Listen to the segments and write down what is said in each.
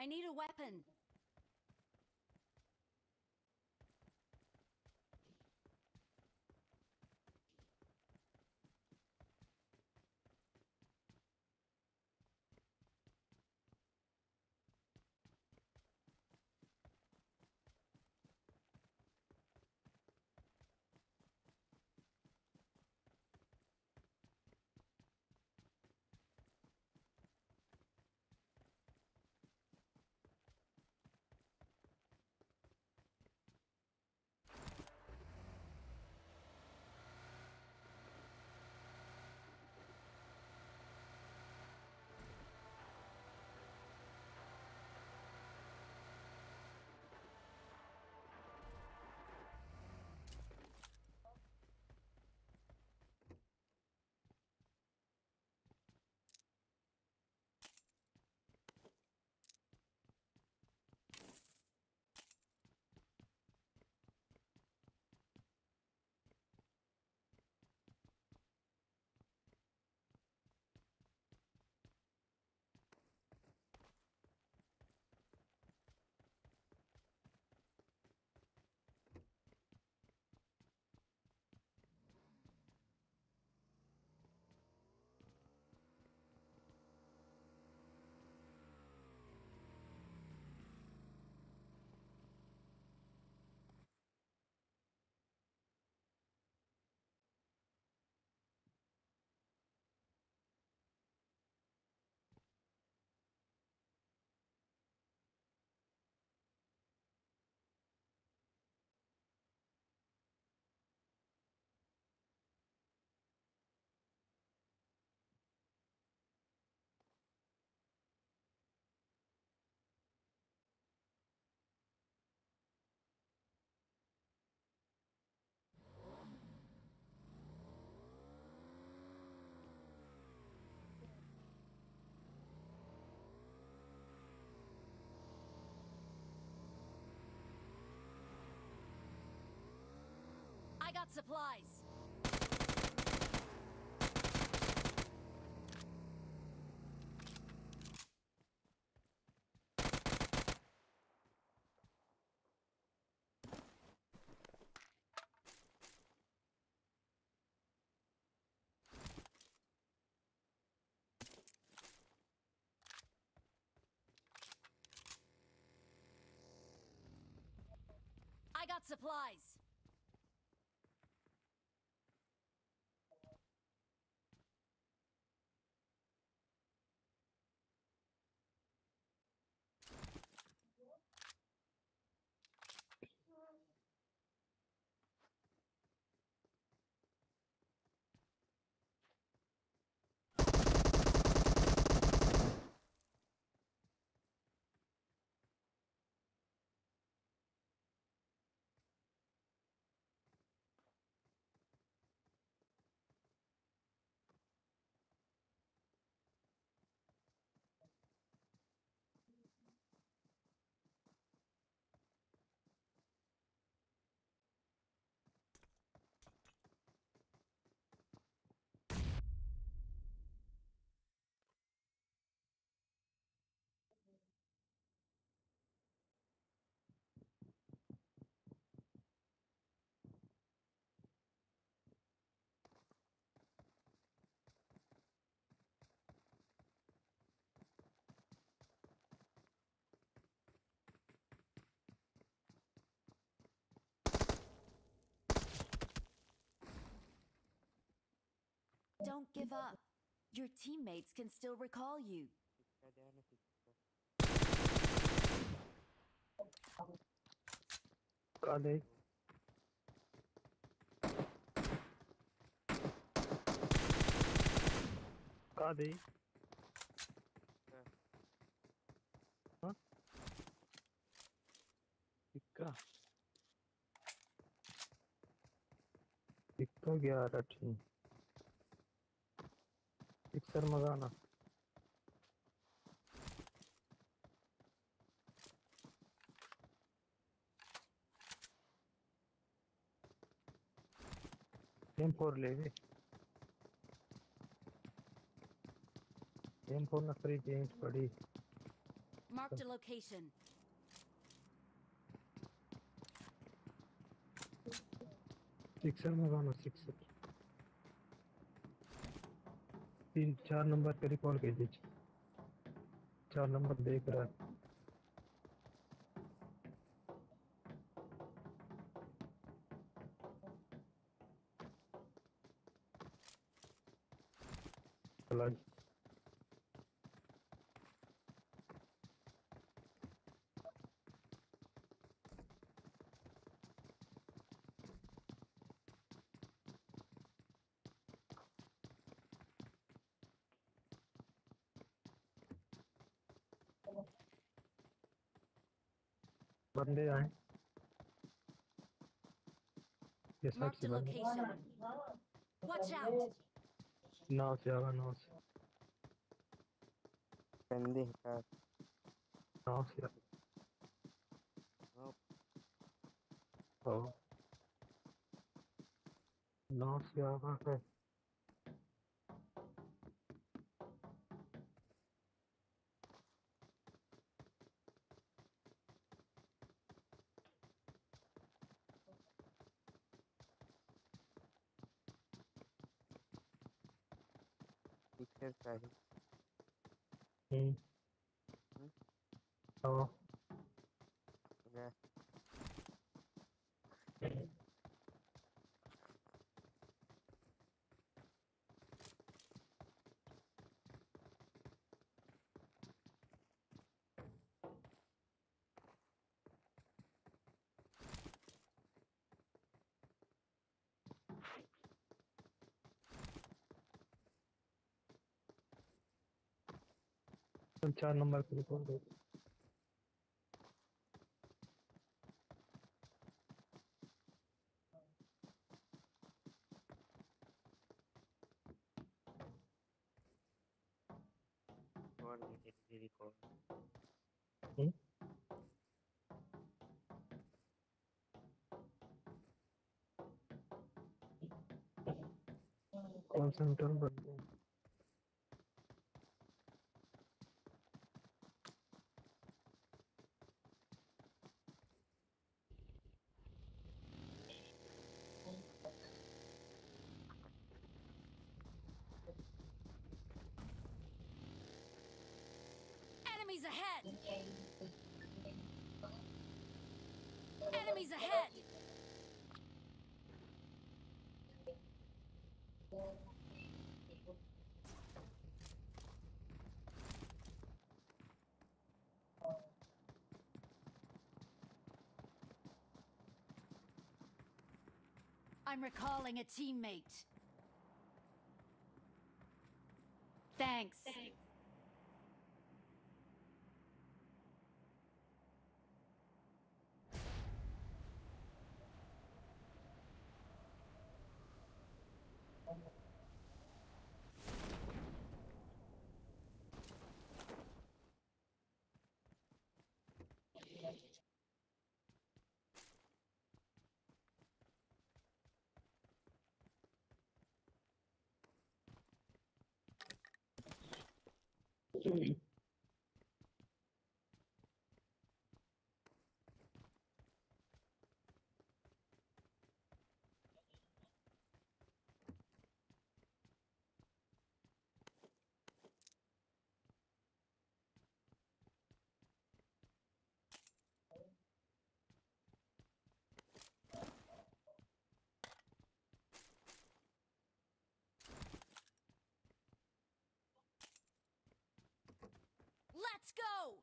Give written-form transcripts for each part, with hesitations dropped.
I need a weapon. I got supplies. I got supplies. Don't give up. Your teammates can still recall you. Kade. Kade. Huh? Ikka. Ikka 11 थी. Sixer मगाना. M4 ले ले. M4 ना free change पड़ी. Marked a location. Sixer मंगाना sixer 3-4 नंबर पे recall कीजिए 4 number देख रहा है चला बंदे आए ये साइड Marked से a बंदे location. Watch out! नाव से आवा नाव से बंदे का नाव से आवा नाव से आवा है पिक्चर चाहिए आवा या तुम 4 नंबर पे रिकॉल दो और भी रिकॉर्ड कॉल सेंटर बंदे Enemies ahead! Enemies ahead! I'm recalling a teammate. Thanks. Let's go!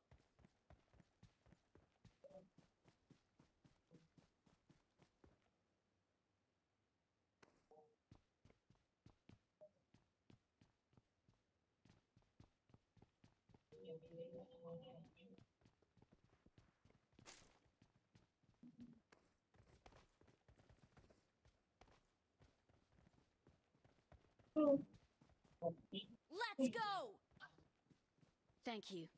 Let's go! Thank you.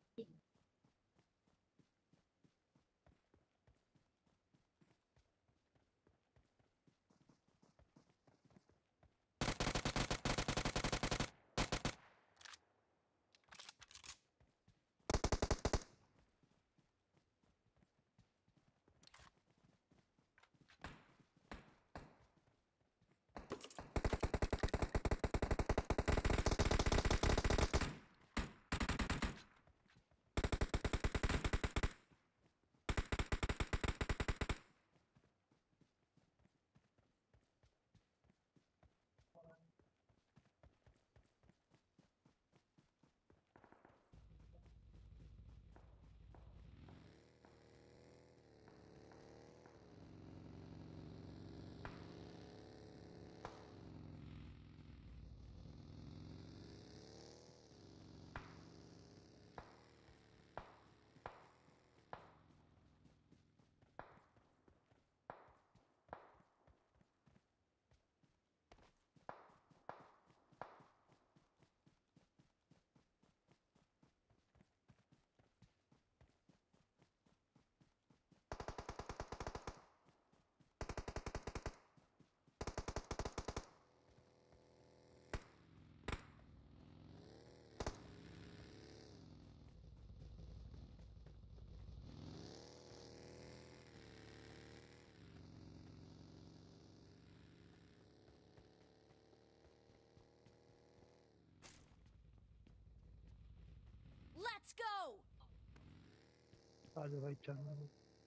आ जाओ भाई, 4 नंबर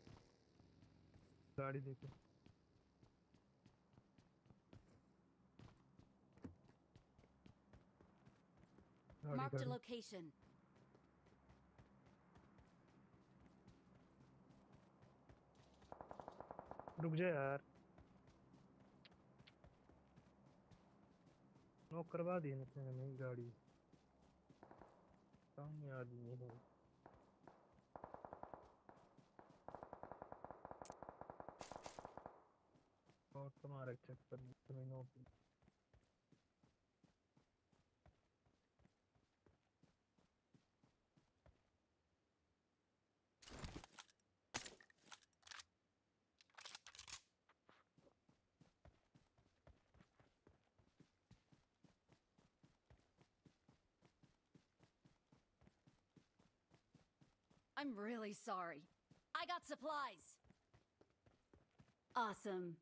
गाड़ी देखो। गाड़ी Marked a गाड़ी location. रुक जा यार, नॉक करवा दी इसने नहीं गाड़ी। सामने आदमी है। और तुम्हारे चक्कर में तुम्हें knock. I'm really sorry. I got supplies. Awesome.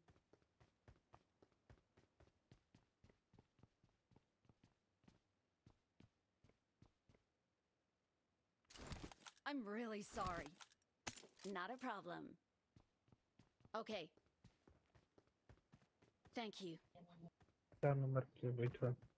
I'm really sorry. Not a problem. Okay. Thank you. 4 नंबर पे बैठा।